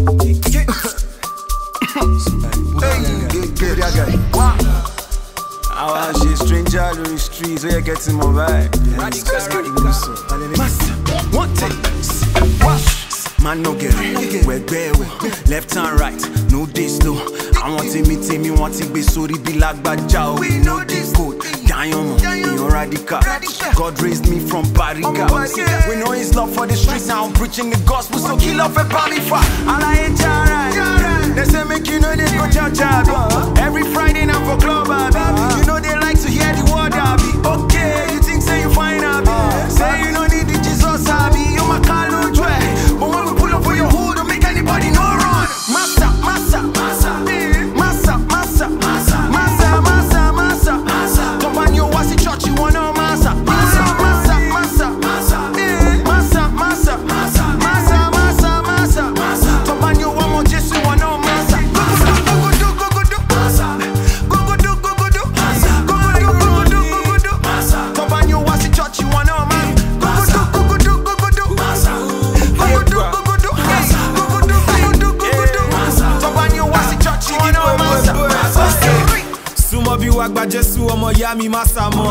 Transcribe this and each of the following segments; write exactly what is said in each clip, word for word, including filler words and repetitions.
I was a stranger on the streets, where you getting more vibe. One take, man no get it. We're bare, left and right, no this though. I want to meet him, want to be sorry, be like Bajao. We know this code, Jciom, you're radical. God raised me from Bariga. We know his love for the streets, now I'm preaching the gospel, so kill off a body fire. I like it, alright. They say make you know they go church, every Friday now for club, baby. You know they like to hear the word, Abby. Okay, you think say you fine, Abby. Say you don't need the Jesus, Abby. You my call no joy. But when we pull up for your hood, don't make anybody no run. Massa, massa, massa, massa, massa, massa, massa, massa, massa. Company was in church, you wanna massa, massa, massa, massa, massa, massa, massa, massa, massa, massa, massa. Company one more just you wanna massa. Go go do, go go do, massa. Go go do, go go do, massa. Go go do, go go do, go go do, massa. Company was in church, you wanna massa. Go go do, go go do, go go do, massa. Go go do, go go do, massa. Go go do, go go do, go go do, massa. Company was in church, you wanna massa. Sumo bi wagba Jesu omo ya mi masa mo.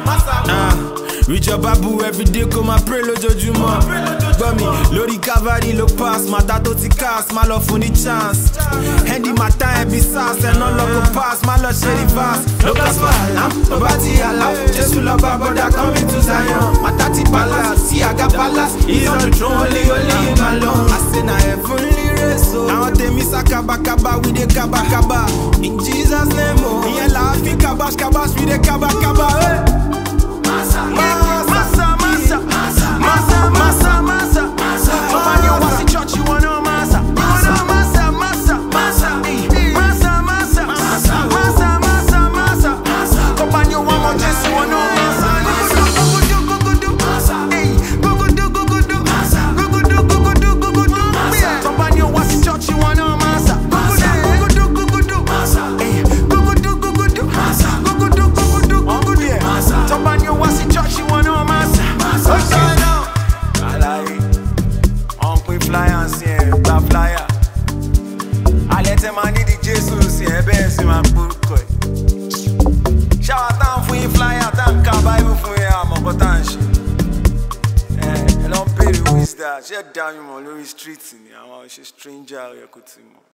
Reach your babu every day, come and pray lójoojúmọ́. Gbọ́ mi lórí Calvary ló pass, màtá tó ti cast, má lọ fún ní chance. Handy màtá ẹbí sars, ẹ̀nà lọ́kọ̀ pass, má lọ ṣe reverse. Locals for alarm, bàbá ti àlá, Jésù lọ́ba bọ́dà coming to Zion. Màtá ti palace, see I got palace, he's on the throne, only only him alone. I say na heavenly race, so àwọn tèmi sá kábàkábà, we dey kábàkábà. In Jesus name, oh, ìyẹn là á fi kábàṣ kábàṣ, we dey kábàkábà. Massa, massa, massa, massa, massa, massa, massa, massa. Company was in church, you wanna massa, massa, massa, massa, massa, massa, massa, massa, massa, massa, massa, massa. Company one more just you wanna massa. Go go do, go go do, massa. Go go do, go go do, massa. Go go do, go go do, go go do, massa. Company was in church, you wanna massa. Go go do, go go do, massa. Go go do, go go do, massa. Go go do, go go do, go go do, massa. Company was in church, you wanna massa. Okay now, I like it. Uncle fly and see a flyer. I let him and need the Jesus, see a best in my book. Shower time for you flyer, thank God Bible for you, I'm a potential. Eh, I don't pay the wisdom. Shut down you on the streets in here. I'm a stranger, you could see more.